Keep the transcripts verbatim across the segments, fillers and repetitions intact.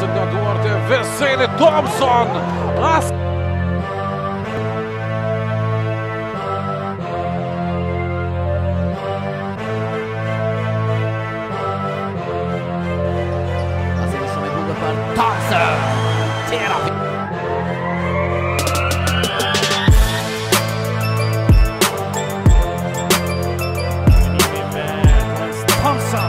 nga duart e Terrence Thompson. As Thompson! Terrence! Thompson!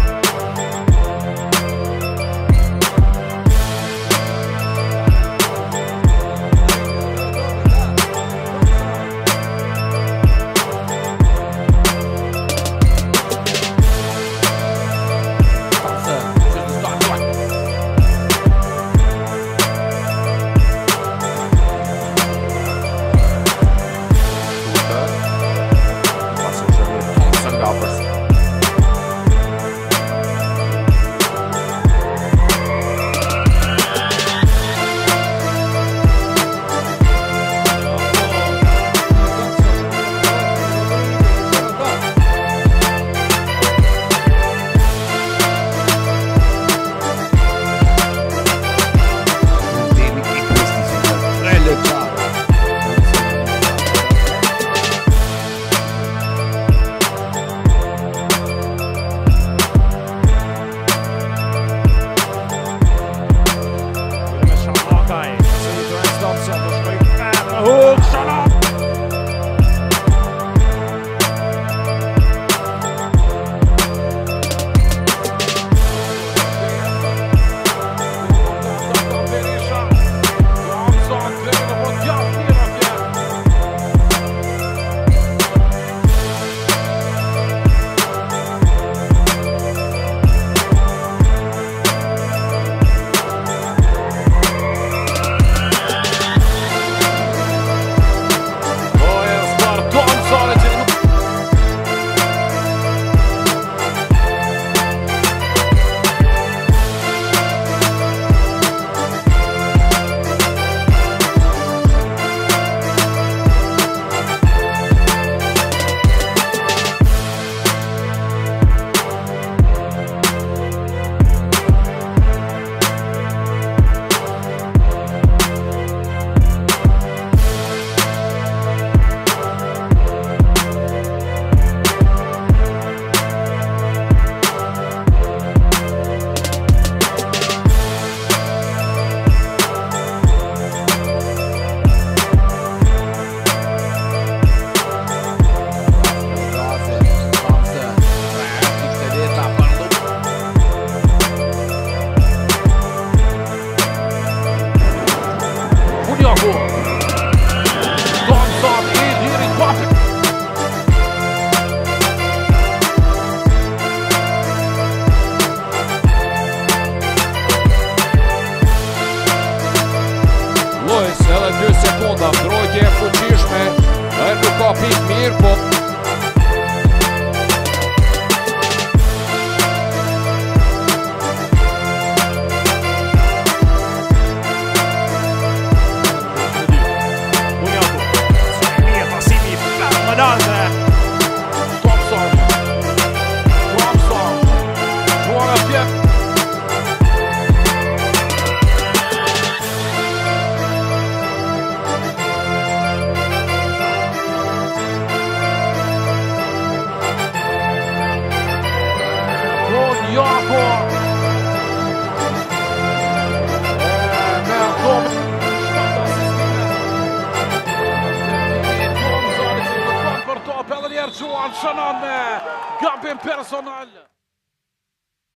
Terrence Thompson, the straight and the hook, shut up! Thompson i diri papë. Lojës edhe dy sekunda, mbrojtje e fuqishme, e nuk ka pikë mirë, po Thompson, Thompson, gjuar e tjetë. Jako e me Thompson shpata sistime. Thompson i të të për top edhe njerë gjuan shënon me gabim personal.